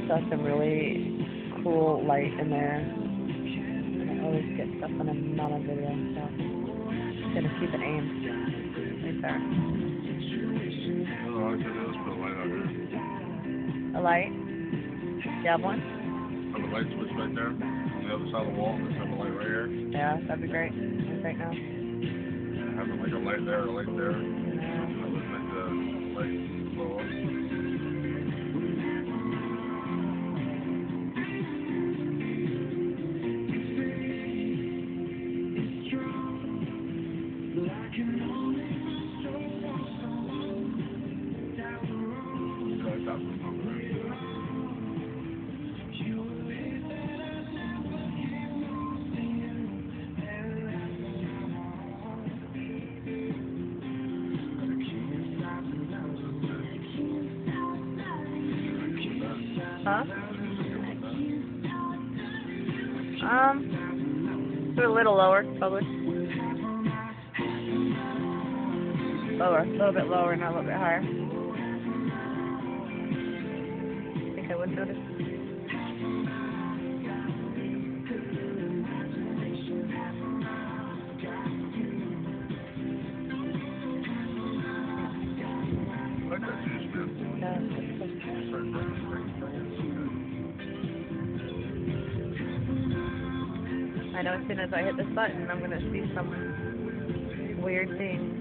saw some really cool light in there. I always get stuff on a mama video, so I'm gonna keep it aimed right there. Oh, I could just put a light out here. A light? You have one? Have a light switch right there on the other side of the wall. Just have a light right here. Yeah, that'd be great. Right now. Have like a light there, a light there. Yeah. That would make the light blow up. Huh? Put a little lower, probably. Lower, a little bit lower, not a little bit higher. I think I would notice. I like that juice, man. Yeah. I know as soon as I hit this button, I'm gonna see some weird thing.